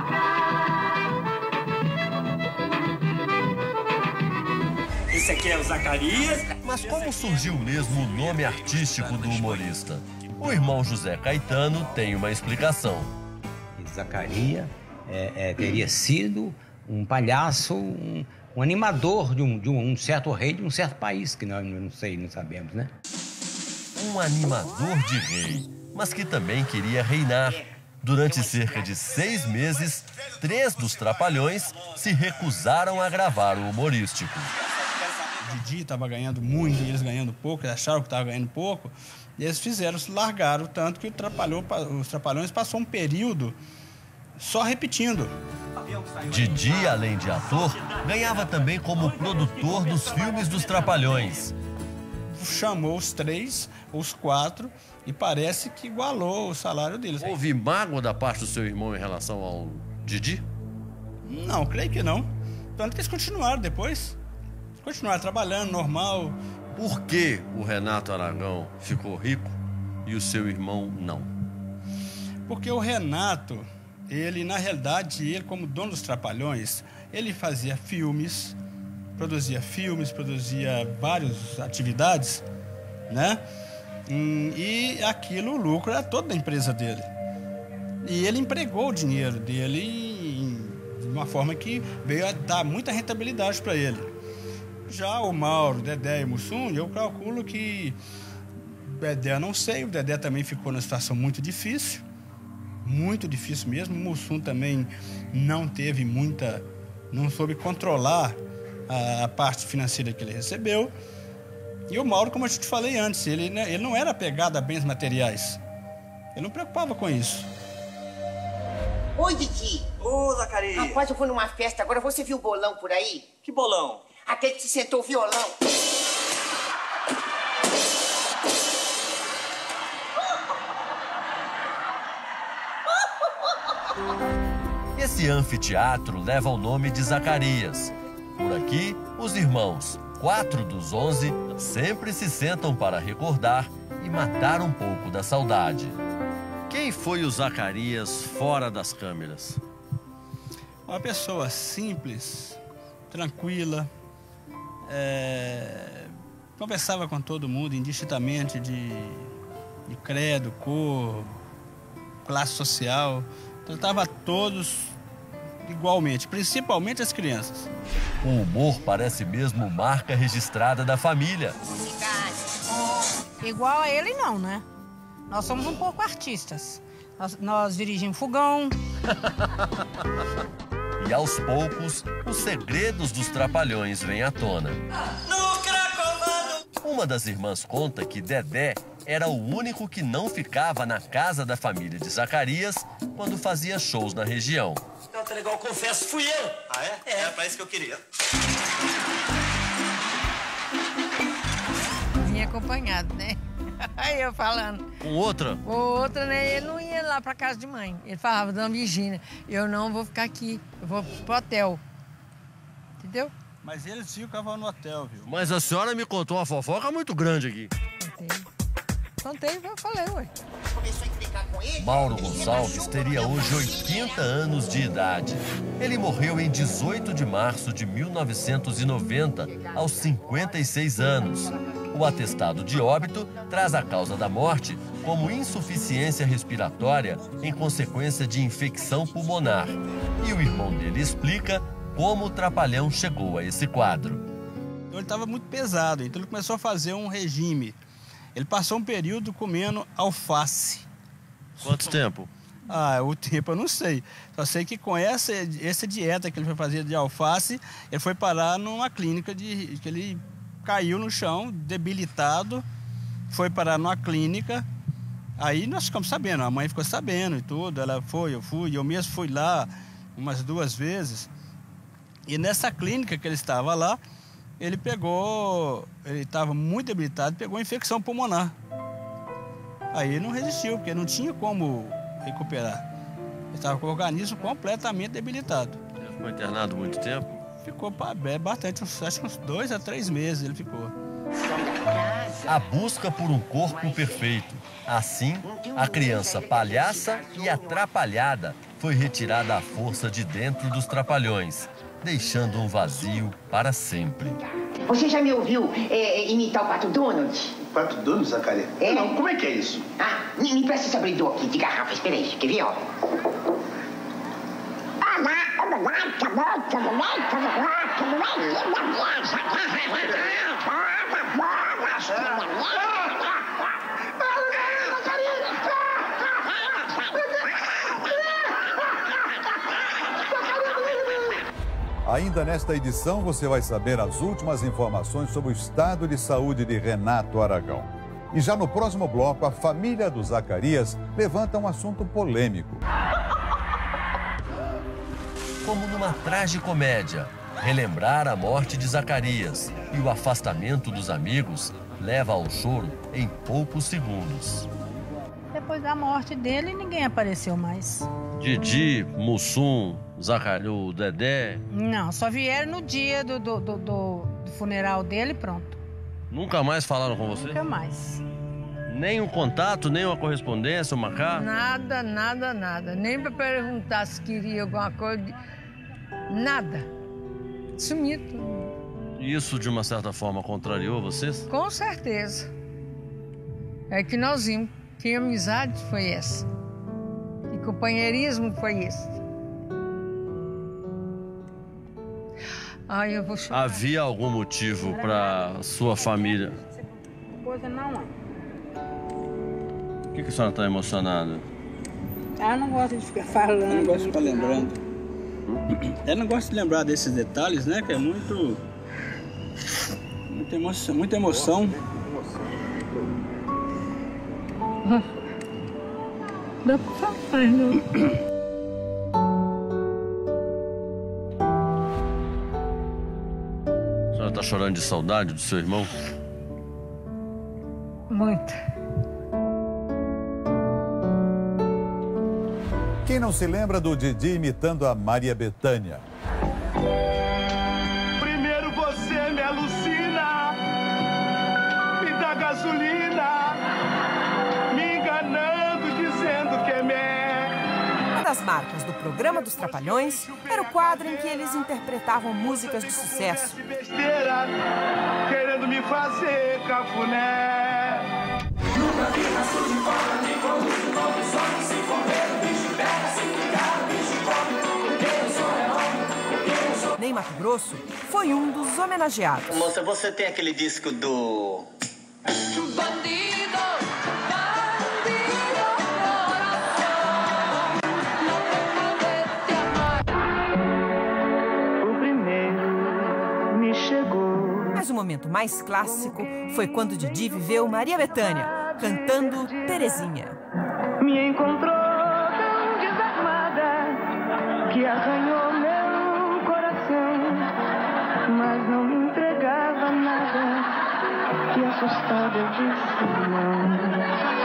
tocar. Esse aqui é o Zacarias. Mas como surgiu mesmo o nome artístico do humorista? O irmão José Caetano tem uma explicação. Zacarias é, é, teria sido um palhaço, um, um animador de, um, de um, um certo rei de um certo país, que nós não sei, não sabemos, né? Um animador de rei, mas que também queria reinar. Durante cerca de seis meses, três dos Trapalhões se recusaram a gravar o humorístico. O Didi estava ganhando muito e eles ganhando pouco, eles acharam que estava ganhando pouco. E eles fizeram, largaram, tanto que o Trapalhão, os Trapalhões passou um período só repetindo. Didi, além de ator, ganhava também como produtor dos filmes dos Trapalhões. Chamou os três, os quatro, e parece que igualou o salário deles. Houve mágoa da parte do seu irmão em relação ao Didi? Não, creio que não. Tanto que eles continuaram depois. Continuaram trabalhando, normal. Por que o Renato Aragão ficou rico e o seu irmão não? Porque o Renato, ele, na realidade, ele como dono dos Trapalhões, ele fazia filmes, produzia filmes, produzia várias atividades, né? E aquilo, o lucro era todo da empresa dele. E ele empregou o dinheiro dele de uma forma que veio a dar muita rentabilidade para ele. Já o Mauro, o Dedé e o Mussum, eu calculo que o Dedé, não sei, o Dedé também ficou numa situação muito difícil, muito difícil mesmo. O Mussum também não teve muita, não soube controlar a, a parte financeira que ele recebeu. E o Mauro, como eu te falei antes, ele, né, ele não era apegado a bens materiais. Ele não preocupava com isso. Oi, Didi. Ô, Zacarias. Rapaz, eu fui numa festa agora, você viu o bolão por aí? Que bolão? Aquele que se sentou o violão. Esse anfiteatro leva o nome de Zacarias. Por aqui, os irmãos, quatro dos onze, sempre se sentam para recordar e matar um pouco da saudade. Quem foi o Zacarias fora das câmeras? Uma pessoa simples, tranquila, é, conversava com todo mundo indistintamente de, de credo, cor, classe social, tratava todos igualmente, principalmente as crianças. O humor parece mesmo marca registrada da família. Igual a ele não, né? Nós somos um pouco artistas. Nós, nós dirigimos fogão. E aos poucos, os segredos dos Trapalhões vêm à tona. Uma das irmãs conta que Dedé era o único que não ficava na casa da família de Zacarias quando fazia shows na região. Não, tá legal, confesso, fui eu. Ah, é? É, é pra isso que eu queria. Vinha acompanhado, né? Aí eu falando. Com outra? Com outra, né? Ele não ia lá pra casa de mãe. Ele falava, dona Virgínia, eu não vou ficar aqui, eu vou pro hotel. Entendeu? Mas eles ficavam no hotel, viu? Mas a senhora me contou uma fofoca muito grande aqui. Contei, eu falei, ué. Mauro Gonçalves teria hoje oitenta anos de idade. Ele morreu em dezoito de março de mil novecentos e noventa, aos cinquenta e seis anos. O atestado de óbito traz a causa da morte como insuficiência respiratória em consequência de infecção pulmonar. E o irmão dele explica como o Trapalhão chegou a esse quadro. Ele estava muito pesado, então ele começou a fazer um regime. Ele passou um período comendo alface. Quanto tempo? Ah, o tempo eu não sei. Só sei que com essa, essa dieta que ele foi fazer de alface, ele foi parar numa clínica de que ele caiu no chão, debilitado, foi parar numa clínica. Aí nós ficamos sabendo, a mãe ficou sabendo e tudo. Ela foi, eu fui, eu mesmo fui lá umas duas vezes. E nessa clínica que ele estava lá, ele pegou, ele estava muito debilitado, pegou infecção pulmonar. Aí ele não resistiu, porque não tinha como recuperar. Ele estava com o organismo completamente debilitado. Ele ficou internado muito tempo? Ficou bastante, acho que uns dois a três meses ele ficou. A busca por um corpo perfeito. Assim, a criança palhaça e atrapalhada foi retirada à força de dentro dos Trapalhões, deixando um vazio para sempre. Você já me ouviu é, imitar o Pato Donald? Pato Donald, Zacarias? É? Não, como é que é isso? Ah, me, me presta esse abridor aqui de garrafa, espera aí, quer ver, ó? Ainda nesta edição, você vai saber as últimas informações sobre o estado de saúde de Renato Aragão. E já no próximo bloco, a família do Zacarias levanta um assunto polêmico. Como numa tragicomédia, relembrar a morte de Zacarias e o afastamento dos amigos leva ao choro em poucos segundos. Depois da morte dele, ninguém apareceu mais. Didi, Mussum, Zacarias, o Dedé... Não, só vieram no dia do, do, do, do, do funeral dele e pronto. Nunca mais falaram com você? Nunca mais. Nem um contato, nem uma correspondência, uma carta? Nada, nada, nada. Nem para perguntar se queria alguma coisa. Nada. Sumiu tudo. Isso, de uma certa forma, contrariou vocês? Com certeza. É que nós vimos. Que amizade foi essa? Que companheirismo foi esse? Ai, eu vou chorar. Havia algum motivo para sua família? Coisa não é. Por que, que a senhora está emocionada? Ah, eu não gosto de ficar falando. Eu não gosto de ficar lembrando. Eu não gosto de lembrar desses detalhes, né? Que é muito... Muita emoção. Muita emoção. Dá pra falar, não. A senhora está chorando de saudade do seu irmão? Muito. Quem não se lembra do Didi imitando a Maria Bethânia? Primeiro você me alucina, me dá gasolina, me enganando, dizendo que é mé. Uma das marcas do programa dos Trapalhões era o quadro em que eles interpretavam músicas de sucesso. Besteira, querendo me fazer cafuné. Nunca vi raço de cobra, nem corrupto, não que só que se for bicho pega, se ficar, bicho come, porque eu sou herói, porque eu sou... Ney Matogrosso foi um dos homenageados. Moça, você tem aquele disco do... Bandido, O primeiro me chegou. Mas o momento mais clássico foi quando Didi viveu Maria Bethânia, cantando Terezinha. me encontrou tão desarmada que arranhou meu coração, mas não me entregava nada, que assustada eu disse não.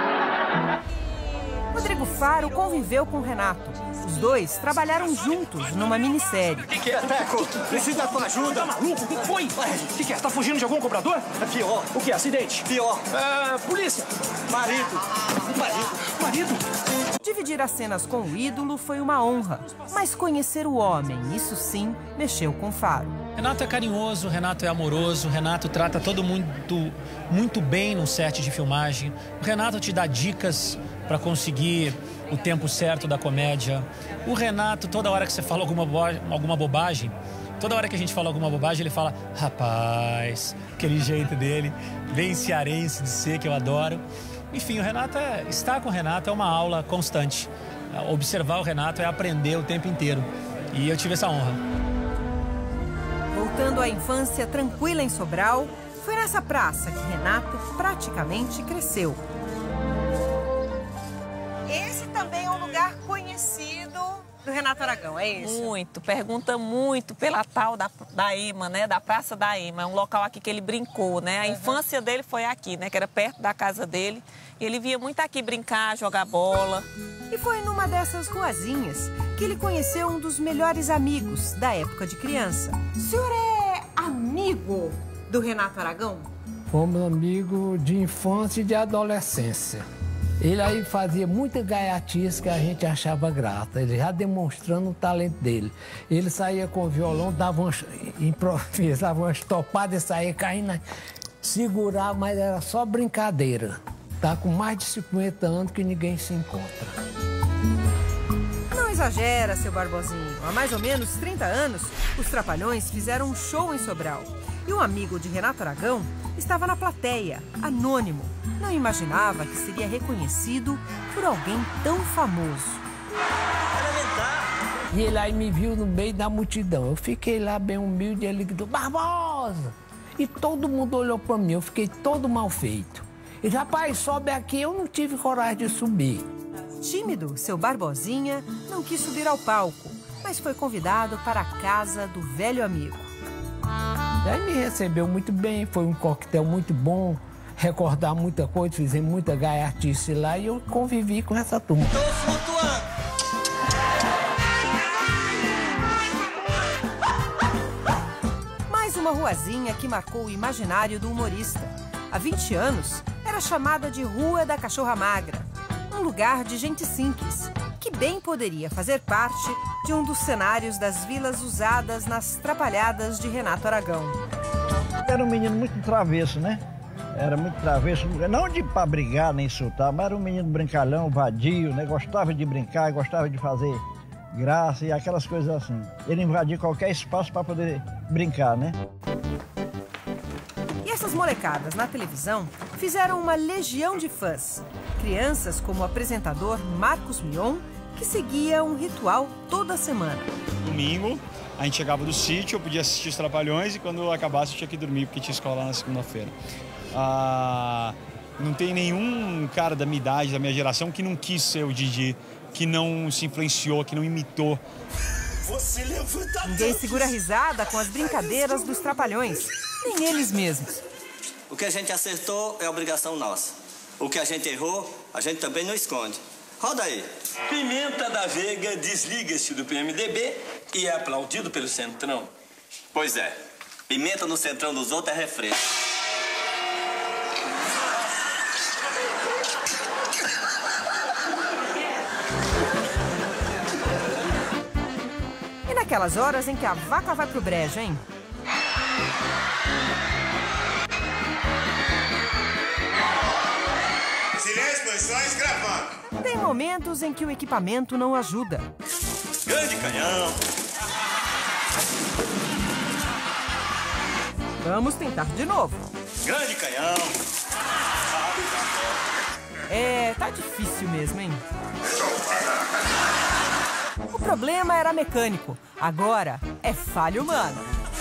Rodrigo Faro conviveu com Renato. Os dois trabalharam juntos numa minissérie. O que, que é, Teco? Preciso da tua ajuda. Tá maluco? O que foi? O que, que é? Tá fugindo de algum cobrador? É pior. O que? Acidente? Pior. É, polícia. Marido. Marido. Marido. Dividir as cenas com o ídolo foi uma honra, mas conhecer o homem, isso sim, mexeu com Faro. Renato é carinhoso, Renato é amoroso, Renato trata todo mundo muito bem no set de filmagem. O Renato te dá dicas para conseguir o tempo certo da comédia. O Renato, toda hora que você fala alguma, bo alguma bobagem, toda hora que a gente fala alguma bobagem, ele fala, rapaz, aquele jeito dele, bem cearense de ser, que eu adoro. Enfim, o Renato é, estar com o Renato é uma aula constante. Observar o Renato é aprender o tempo inteiro. E eu tive essa honra. Voltando à infância tranquila em Sobral, foi nessa praça que Renato praticamente cresceu. Esse também é um lugar conhecido do Renato Aragão, é isso? Muito, pergunta muito pela tal da, da Ema, né? Da Praça da Ema. É um local aqui que ele brincou, né? A uhum. infância dele foi aqui, né? Que era perto da casa dele. E ele via muito aqui brincar, jogar bola. E foi numa dessas ruazinhas que ele conheceu um dos melhores amigos da época de criança. O senhor é amigo do Renato Aragão? Fomos amigos de infância e de adolescência. Ele aí fazia muita gaiatice que a gente achava grata, ele já demonstrando o talento dele. Ele saía com o violão, dava umas, improvisava umas topadas e saía caindo, segurava, mas era só brincadeira. Tá com mais de cinquenta anos que ninguém se encontra. Não exagera, seu Barbosinho. Há mais ou menos trinta anos, os Trapalhões fizeram um show em Sobral. E um amigo de Renato Aragão estava na plateia, anônimo. Não imaginava que seria reconhecido por alguém tão famoso. E ele aí me viu no meio da multidão. Eu fiquei lá bem humilde e ele gritou, Barbosa! E todo mundo olhou para mim, eu fiquei todo mal feito. E rapaz, sobe aqui, eu não tive coragem de subir. Tímido, seu Barbosinha não quis subir ao palco, mas foi convidado para a casa do velho amigo. Aí me recebeu muito bem, foi um coquetel muito bom, recordar muita coisa, fizemos muita gaiatice lá e eu convivi com essa turma. Tô flutuando. Mais uma ruazinha que marcou o imaginário do humorista. Há vinte anos, era chamada de Rua da Cachorra Magra, um lugar de gente simples, que bem poderia fazer parte de um dos cenários das vilas usadas nas Trapalhadas de Renato Aragão. Era um menino muito travesso, né? Era muito travesso, não de pra brigar nem insultar, mas era um menino brincalhão, vadio, né? Gostava de brincar, gostava de fazer graça e aquelas coisas assim. Ele invadia qualquer espaço para poder brincar, né? E essas molecadas na televisão fizeram uma legião de fãs. Crianças como o apresentador Marcos Mion, que seguia um ritual toda semana. Domingo, a gente chegava do sítio, eu podia assistir os Trapalhões e quando acabasse eu tinha que dormir, porque tinha escola lá na segunda-feira. Ah, não tem nenhum cara da minha idade, da minha geração, que não quis ser o Didi, que não se influenciou, que não imitou. Você levanta. Ninguém segura a risada com as brincadeiras dos Trapalhões, nem eles mesmos. O que a gente acertou é obrigação nossa. O que a gente errou, a gente também não esconde. Roda aí. Pimenta da Veiga desliga-se do P M D B e é aplaudido pelo Centrão. Pois é. Pimenta no Centrão dos outros é refresco. E naquelas horas em que a vaca vai pro brejo, hein? Silêncio, posições, gravando. Tem momentos em que o equipamento não ajuda. Grande canhão. Vamos tentar de novo. Grande canhão. É, tá difícil mesmo, hein? O problema era mecânico. Agora é falha humana.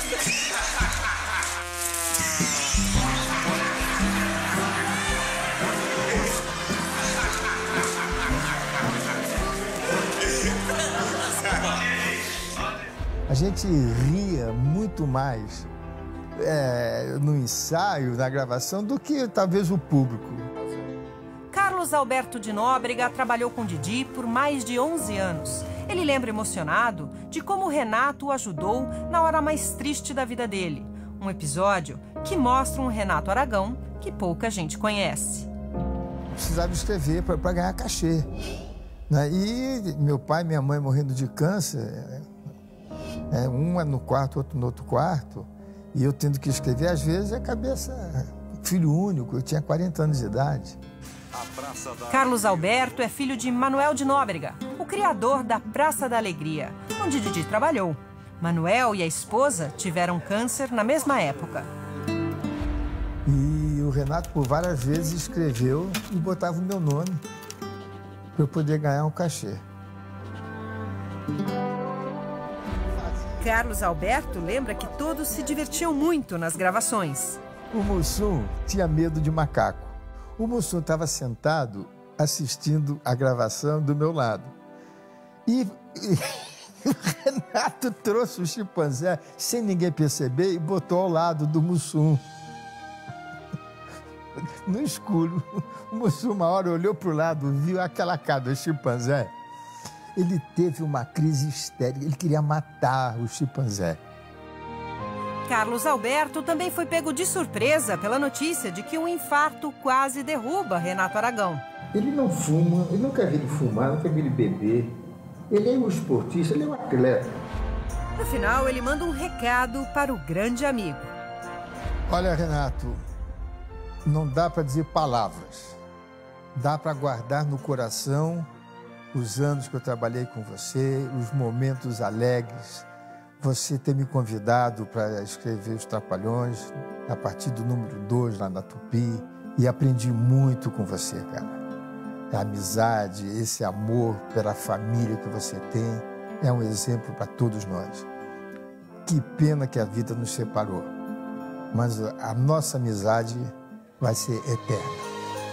A gente ria muito mais é, no ensaio, na gravação, do que talvez o público. Carlos Alberto de Nóbrega trabalhou com Didi por mais de onze anos. Ele lembra emocionado de como o Renato o ajudou na hora mais triste da vida dele. Um episódio que mostra um Renato Aragão que pouca gente conhece. Precisava escrever para ganhar cachê. Né? E meu pai e minha mãe morrendo de câncer, é, um é no quarto, outro no outro quarto, e eu tendo que escrever, às vezes, a cabeça... Filho único, eu tinha quarenta anos de idade. Carlos Alberto é filho de Manuel de Nóbrega, o criador da Praça da Alegria, onde Didi trabalhou. Manuel e a esposa tiveram câncer na mesma época. E o Renato, por várias vezes, escreveu e botava o meu nome para eu poder ganhar um cachê. Carlos Alberto lembra que todos se divertiam muito nas gravações. O Mussum tinha medo de macaco. O Mussum estava sentado assistindo a gravação do meu lado. E, e o Renato trouxe o chimpanzé sem ninguém perceber e botou ao lado do Mussum. No escuro, o Mussum uma hora olhou para o lado, viu aquela cara do chimpanzé. Ele teve uma crise histérica, ele queria matar o chimpanzé. Carlos Alberto também foi pego de surpresa pela notícia de que um infarto quase derruba Renato Aragão. Ele não fuma, eu nunca vi ele fumar, nunca vi ele beber. Ele é um esportista, ele é um atleta. No final, ele manda um recado para o grande amigo. Olha, Renato, não dá para dizer palavras. Dá para guardar no coração os anos que eu trabalhei com você, os momentos alegres, você ter me convidado para escrever Os Trapalhões, a partir do número dois lá na Tupi, e aprendi muito com você, cara. A amizade, esse amor pela família que você tem, é um exemplo para todos nós. Que pena que a vida nos separou, mas a nossa amizade vai ser eterna.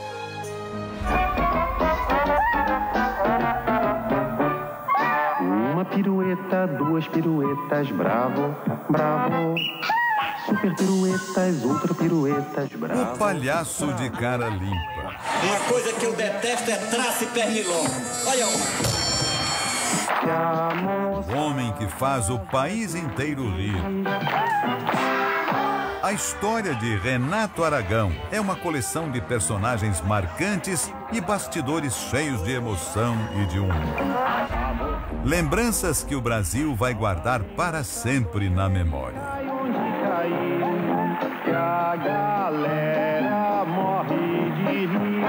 Uma pirueta, duas piruetas, bravo, bravo. Super piruetas, ultra piruetas, bravo. O palhaço de cara limpa. Uma coisa que eu detesto é traço e pernilongo. Olha o homem que faz o país inteiro rir. A história de Renato Aragão é uma coleção de personagens marcantes e bastidores cheios de emoção e de humor. Lembranças que o Brasil vai guardar para sempre na memória. Que a galera morre de rir.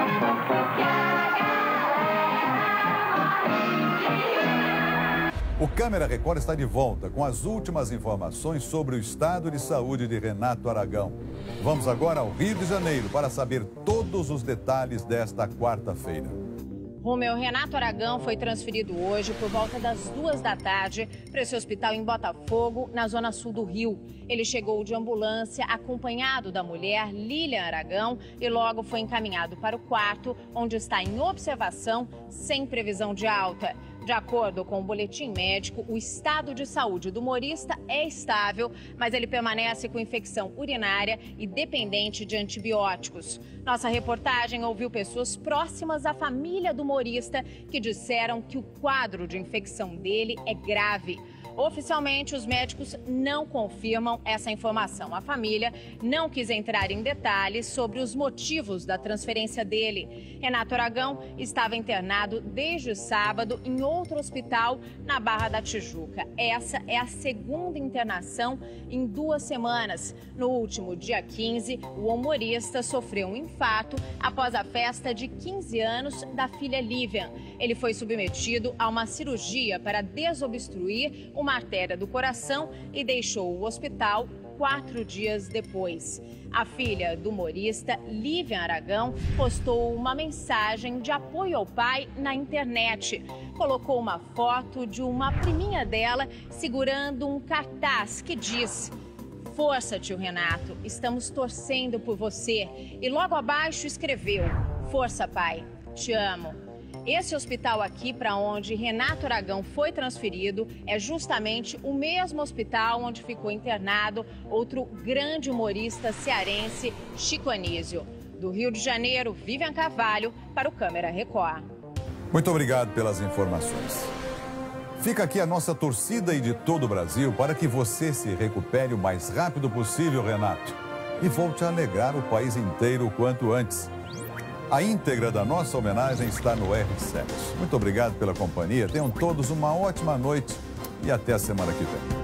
O Câmera Record está de volta com as últimas informações sobre o estado de saúde de Renato Aragão. Vamos agora ao Rio de Janeiro para saber todos os detalhes desta quarta-feira. Romeu, Renato Aragão foi transferido hoje por volta das duas da tarde para esse hospital em Botafogo, na zona sul do Rio. Ele chegou de ambulância acompanhado da mulher Lilian Aragão e logo foi encaminhado para o quarto, onde está em observação sem previsão de alta. De acordo com o boletim médico, o estado de saúde do humorista é estável, mas ele permanece com infecção urinária e dependente de antibióticos. Nossa reportagem ouviu pessoas próximas à família do humorista que disseram que o quadro de infecção dele é grave. Oficialmente, os médicos não confirmam essa informação. A família não quis entrar em detalhes sobre os motivos da transferência dele. Renato Aragão estava internado desde sábado em outro hospital na Barra da Tijuca. Essa é a segunda internação em duas semanas. No último dia quinze, o humorista sofreu um infarto após a festa de quinze anos da filha Lívia. Ele foi submetido a uma cirurgia para desobstruir uma artéria do coração e deixou o hospital quatro dias depois. A filha do humorista, Lívia Aragão, postou uma mensagem de apoio ao pai na internet. Colocou uma foto de uma priminha dela segurando um cartaz que diz: "Força, tio Renato, estamos torcendo por você." E logo abaixo escreveu: "Força, pai, te amo." Esse hospital aqui para onde Renato Aragão foi transferido é justamente o mesmo hospital onde ficou internado outro grande humorista cearense, Chico Anísio. Do Rio de Janeiro, Vivian Carvalho, para o Câmera Record. Muito obrigado pelas informações. Fica aqui a nossa torcida e de todo o Brasil para que você se recupere o mais rápido possível, Renato, e volte a alegrar o país inteiro o quanto antes. A íntegra da nossa homenagem está no R sete. Muito obrigado pela companhia, tenham todos uma ótima noite e até a semana que vem.